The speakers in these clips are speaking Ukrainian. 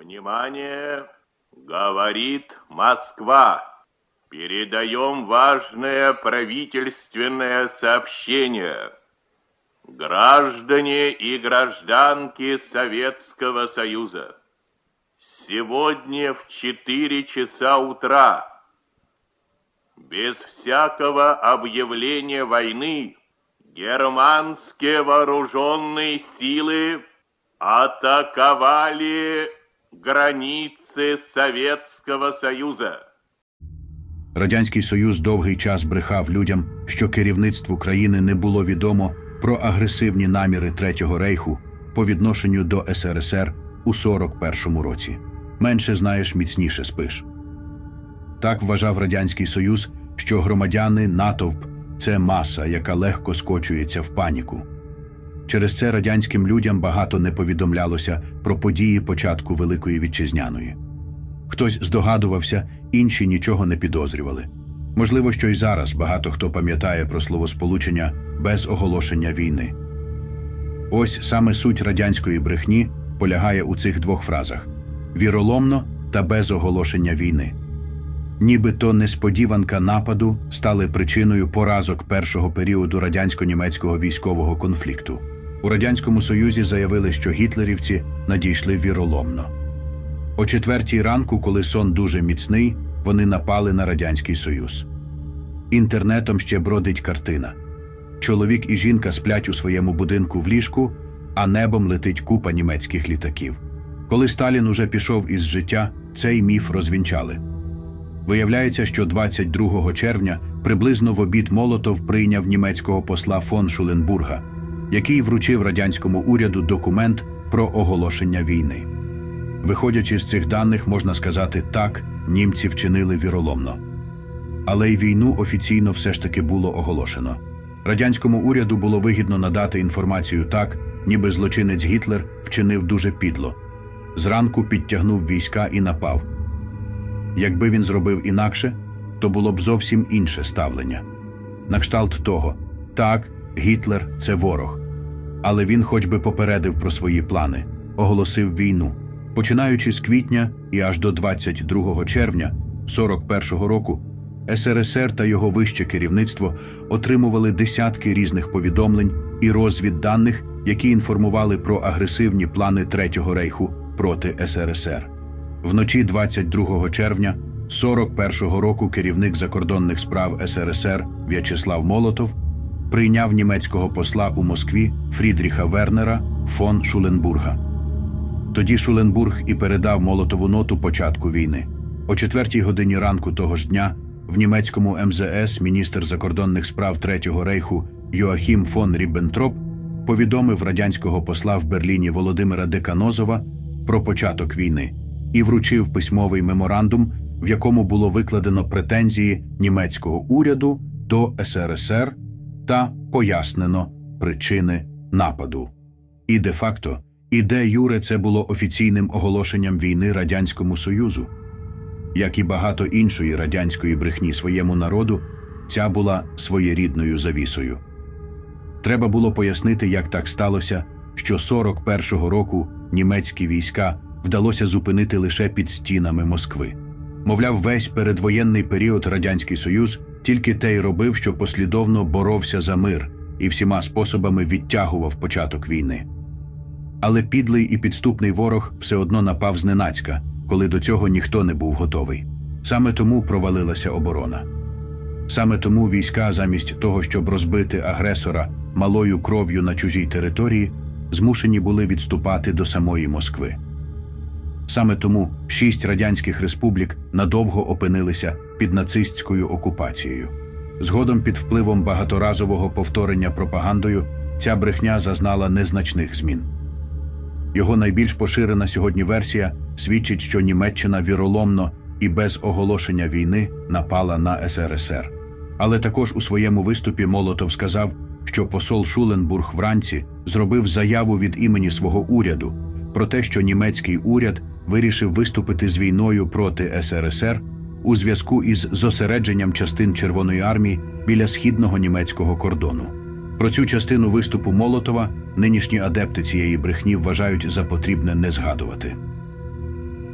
Внимание! Говорит Москва. Передаем важное правительственное сообщение. Граждане и гражданки Советского Союза, сегодня в 4 часа утра, без всякого объявления войны, германские вооруженные силы атаковали границы Советского Союза. Радянський Союз довгий час брехав людям, що керівництву країни не було відомо про агресивні наміри Третього Рейху по відношенню до СРСР у 41-му році. Менше знаєш, міцніше спиш. Так вважав Радянський Союз, що громадяни, натовп – це маса, яка легко скочується в паніку. Через це радянським людям багато не повідомлялося про події початку Великої Вітчизняної. Хтось здогадувався, інші нічого не підозрювали. Можливо, що й зараз багато хто пам'ятає про словосполучення «без оголошення війни». Ось саме суть радянської брехні полягає у цих двох фразах – «віроломно» та «без оголошення війни». Нібито несподіванка нападу стали причиною поразок першого періоду радянсько-німецького військового конфлікту. У Радянському Союзі заявили, що гітлерівці надійшли віроломно. О 4-й ранку, коли сон дуже міцний, вони напали на Радянський Союз. Інтернетом ще бродить картина. Чоловік і жінка сплять у своєму будинку в ліжку, а небом летить купа німецьких літаків. Коли Сталін уже пішов із життя, цей міф розвінчали. Виявляється, що 22 червня приблизно в обід Молотов прийняв німецького посла фон Шуленбурга, який вручив радянському уряду документ про оголошення війни. Виходячи з цих даних, можна сказати так, німці вчинили віроломно. Але й війну офіційно все ж таки було оголошено. Радянському уряду було вигідно надати інформацію так, ніби злочинець Гітлер вчинив дуже підло. Зранку підтягнув війська і напав. Якби він зробив інакше, то було б зовсім інше ставлення. На кшталт того, так, Гітлер – це ворог. Але він хоч би попередив про свої плани, оголосив війну. Починаючи з квітня і аж до 22 червня 41-го року, СРСР та його вище керівництво отримували десятки різних повідомлень і розвідданих, які інформували про агресивні плани Третього Рейху проти СРСР. Вночі 22 червня 41-го року керівник закордонних справ СРСР В'ячеслав Молотов прийняв німецького посла у Москві Фрідріха Вернера фон Шуленбурга. Тоді Шуленбург і передав Молотову ноту початку війни. О 4-й годині ранку того ж дня в німецькому МЗС міністр закордонних справ Третього Рейху Йоахім фон Ріббентроп повідомив радянського посла в Берліні Володимира Деканозова про початок війни і вручив письмовий меморандум, в якому було викладено претензії німецького уряду до СРСР та пояснено причини нападу. І де-факто, і де-юре це було офіційним оголошенням війни Радянському Союзу. Як і багато іншої радянської брехні своєму народу, ця була своєрідною завісою. Треба було пояснити, як так сталося, що 41-го року німецькі війська вдалося зупинити лише під стінами Москви. Мовляв, весь передвоєнний період Радянський Союз тільки те й робив, що послідовно боровся за мир і всіма способами відтягував початок війни. Але підлий і підступний ворог все одно напав зненацька, коли до цього ніхто не був готовий. Саме тому провалилася оборона. Саме тому війська, замість того, щоб розбити агресора малою кров'ю на чужій території, змушені були відступати до самої Москви. Саме тому 6 радянських республік надовго опинилися під нацистською окупацією. Згодом під впливом багаторазового повторення пропагандою ця брехня зазнала незначних змін. Його найбільш поширена сьогодні версія свідчить, що Німеччина віроломно і без оголошення війни напала на СРСР. Але також у своєму виступі Молотов сказав, що посол Шуленбург вранці зробив заяву від імені свого уряду про те, що німецький уряд вирішив виступити з війною проти СРСР у зв'язку із зосередженням частин Червоної армії біля східного німецького кордону. Про цю частину виступу Молотова нинішні адепти цієї брехні вважають за потрібне не згадувати.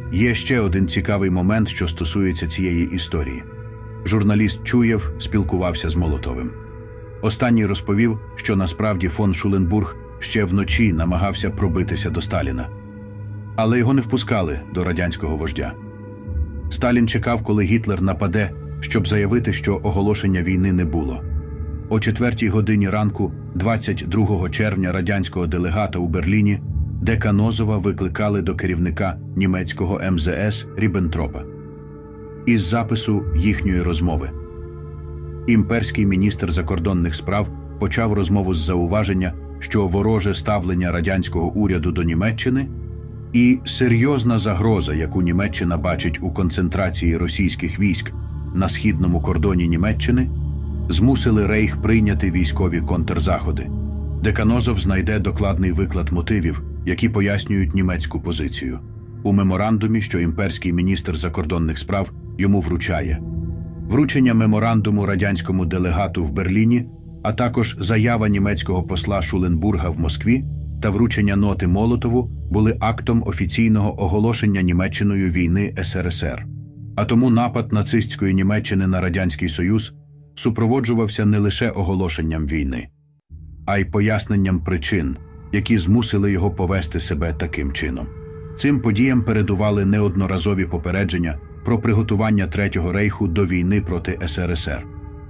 Є ще один цікавий момент, що стосується цієї історії. Журналіст Чуєв спілкувався з Молотовим. Останній розповів, що насправді фон Шуленбург ще вночі намагався пробитися до Сталіна. Але його не впускали до радянського вождя. Сталін чекав, коли Гітлер нападе, щоб заявити, що оголошення війни не було. О 4-й годині ранку 22 червня радянського делегата у Берліні Деканозова викликали до керівника німецького МЗС Ріббентропа. Із запису їхньої розмови. Імперський міністр закордонних справ почав розмову з зауваження, що вороже ставлення радянського уряду до Німеччини і серйозна загроза, яку Німеччина бачить у концентрації російських військ на східному кордоні Німеччини, змусили Рейх прийняти військові контрзаходи. Деканозов знайде докладний виклад мотивів, які пояснюють німецьку позицію. У меморандумі, що імперський міністр закордонних справ йому вручає. Вручення меморандуму радянському делегату в Берліні, а також заява німецького посла Шуленбурга в Москві та вручення ноти Молотову були актом офіційного оголошення Німеччиною війни СРСР. А тому напад нацистської Німеччини на Радянський Союз супроводжувався не лише оголошенням війни, а й поясненням причин, які змусили його повести себе таким чином. Цим подіям передували неодноразові попередження про приготування Третього Рейху до війни проти СРСР.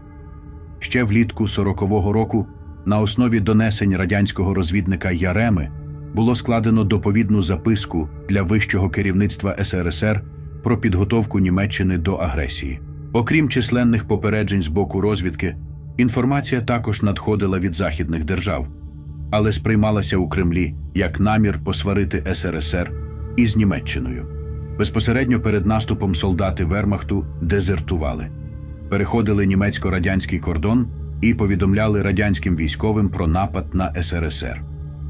Ще влітку 40-го року на основі донесень радянського розвідника Яреми було складено доповідну записку для вищого керівництва СРСР про підготовку Німеччини до агресії. Окрім численних попереджень з боку розвідки, інформація також надходила від західних держав, але сприймалася у Кремлі як намір посварити СРСР із Німеччиною. Безпосередньо перед наступом солдати Вермахту дезертували, переходили німецько-радянський кордон і повідомляли радянським військовим про напад на СРСР.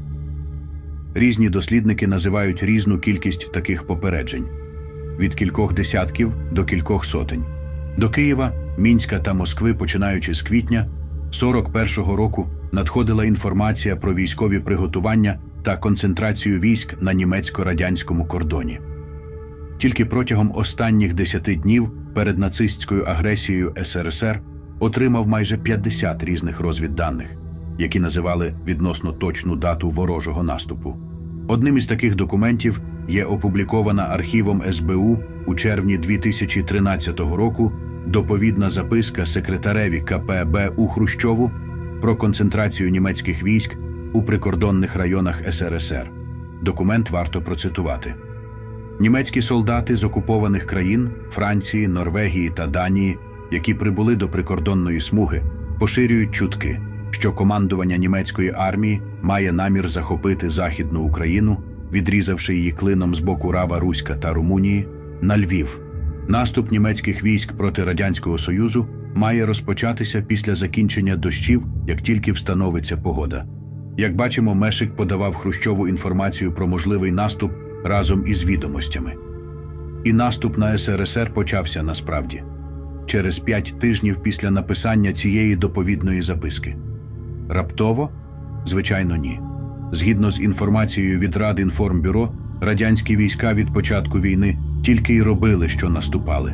Різні дослідники називають різну кількість таких попереджень – від кількох десятків до кількох сотень. До Києва, Мінська та Москви, починаючи з квітня 41-го року, надходила інформація про військові приготування та концентрацію військ на німецько-радянському кордоні. Тільки протягом останніх 10 днів перед нацистською агресією СРСР отримав майже 50 різних розвідданих, які називали відносно точну дату ворожого наступу. Одним із таких документів є опублікована архівом СБУ у червні 2013 року доповідна записка секретареві КПБ у Хрущову про концентрацію німецьких військ у прикордонних районах СРСР. Документ варто процитувати. Німецькі солдати з окупованих країн – Франції, Норвегії та Данії, які прибули до прикордонної смуги, поширюють чутки, що командування німецької армії має намір захопити Західну Україну, відрізавши її клином з боку Рава Руська та Румунії, на Львів. Наступ німецьких військ проти Радянського Союзу має розпочатися після закінчення дощів, як тільки встановиться погода. Як бачимо, Мешик подавав Хрущову інформацію про можливий наступ разом із відомостями. І наступ на СРСР почався насправді через 5 тижнів після написання цієї доповідної записки. Раптово? Звичайно, ні. Згідно з інформацією від Радінформбюро, радянські війська від початку війни тільки й робили, що наступали.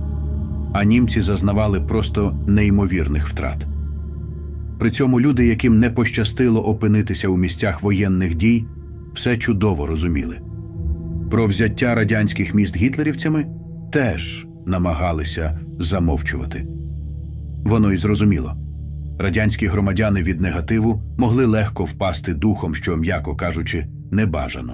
А німці зазнавали просто неймовірних втрат. При цьому люди, яким не пощастило опинитися у місцях воєнних дій, все чудово розуміли. Про взяття радянських міст гітлерівцями теж намагалися замовчувати. Воно й зрозуміло. Радянські громадяни від негативу могли легко впасти духом, що, м'яко кажучи, небажано.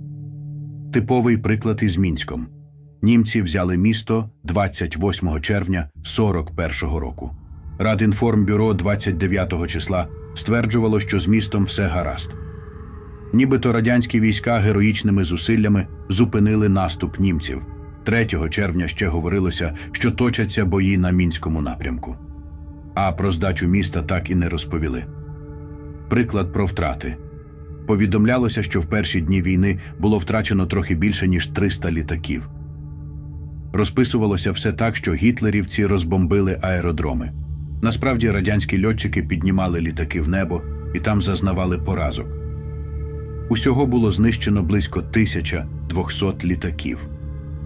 Типовий приклад із Мінськом. Німці взяли місто 28 червня 41-го року. Радінформбюро 29 числа стверджувало, що з містом все гаразд. Нібито радянські війська героїчними зусиллями зупинили наступ німців. 3 червня ще говорилося, що точаться бої на Мінському напрямку. А про здачу міста так і не розповіли. Приклад про втрати. Повідомлялося, що в перші дні війни було втрачено трохи більше, ніж 300 літаків. Розписувалося все так, що гітлерівці розбомбили аеродроми. Насправді, радянські льотчики піднімали літаки в небо і там зазнавали поразок. Усього було знищено близько 1200 літаків.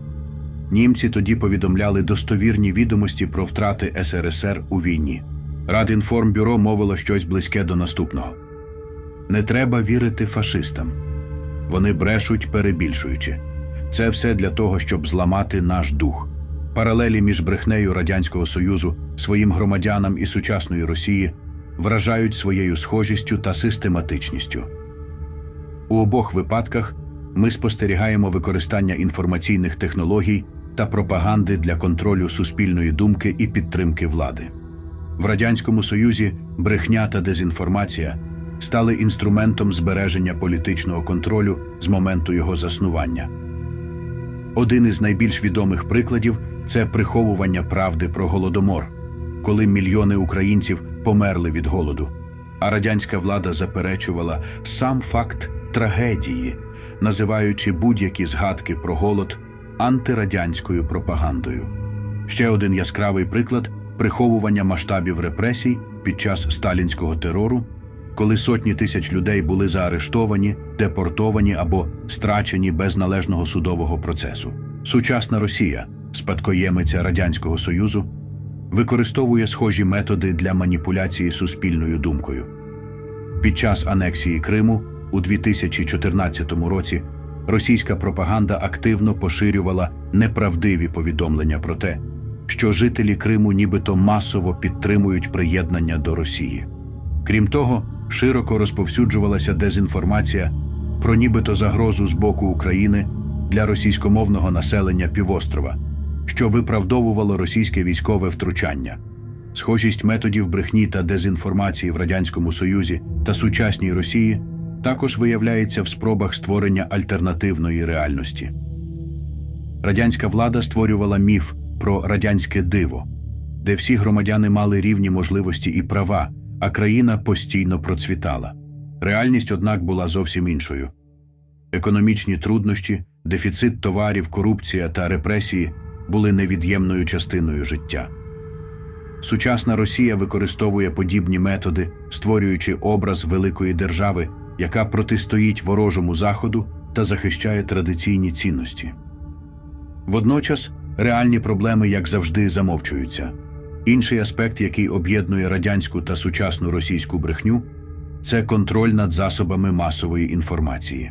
Німці тоді повідомляли достовірні відомості про втрати СРСР у війні. Радінформбюро мовило щось близьке до наступного. Не треба вірити фашистам. Вони брешуть, перебільшуючи. Це все для того, щоб зламати наш дух. Паралелі між брехнею Радянського Союзу, своїм громадянам і сучасної Росії вражають своєю схожістю та систематичністю. У обох випадках ми спостерігаємо використання інформаційних технологій та пропаганди для контролю суспільної думки і підтримки влади. В Радянському Союзі брехня та дезінформація стали інструментом збереження політичного контролю з моменту його заснування. Один із найбільш відомих прикладів – це приховування правди про Голодомор, коли мільйони українців померли від голоду, а радянська влада заперечувала сам факт трагедії, називаючи будь-які згадки про голод антирадянською пропагандою. Ще один яскравий приклад – приховування масштабів репресій під час сталінського терору, коли сотні тисяч людей були заарештовані, депортовані або страчені без належного судового процесу. Сучасна Росія, спадкоємиця Радянського Союзу, використовує схожі методи для маніпуляції суспільною думкою. Під час анексії Криму у 2014 році російська пропаганда активно поширювала неправдиві повідомлення про те, що жителі Криму нібито масово підтримують приєднання до Росії. Крім того, широко розповсюджувалася дезінформація про нібито загрозу з боку України для російськомовного населення півострова, що виправдовувало російське військове втручання. Схожість методів брехні та дезінформації в Радянському Союзі та сучасній Росії також виявляється в спробах створення альтернативної реальності. Радянська влада створювала міф про радянське диво, де всі громадяни мали рівні можливості і права, а країна постійно процвітала. Реальність, однак, була зовсім іншою. Економічні труднощі, дефіцит товарів, корупція та репресії були невід'ємною частиною життя. Сучасна Росія використовує подібні методи, створюючи образ великої держави, яка протистоїть ворожому Заходу та захищає традиційні цінності. Водночас, реальні проблеми, як завжди, замовчуються. Інший аспект, який об'єднує радянську та сучасну російську брехню – це контроль над засобами масової інформації.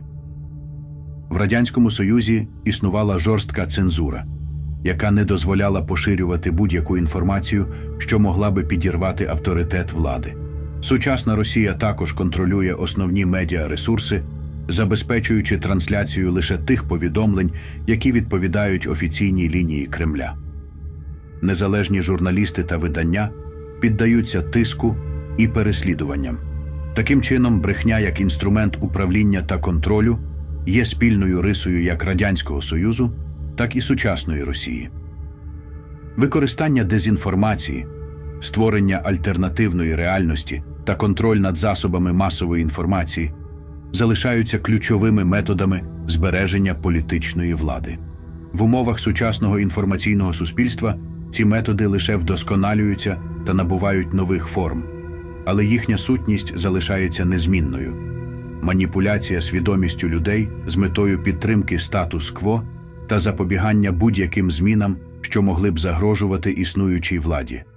В Радянському Союзі існувала жорстка цензура, яка не дозволяла поширювати будь-яку інформацію, що могла би підірвати авторитет влади. Сучасна Росія також контролює основні медіаресурси, забезпечуючи трансляцію лише тих повідомлень, які відповідають офіційній лінії Кремля. Незалежні журналісти та видання піддаються тиску і переслідуванням. Таким чином, брехня як інструмент управління та контролю є спільною рисою як Радянського Союзу, так і сучасної Росії. Використання дезінформації, створення альтернативної реальності та контроль над засобами масової інформації залишаються ключовими методами збереження політичної влади. В умовах сучасного інформаційного суспільства ці методи лише вдосконалюються та набувають нових форм, але їхня сутність залишається незмінною. Маніпуляція свідомістю людей з метою підтримки статус-кво та запобігання будь-яким змінам, що могли б загрожувати існуючій владі.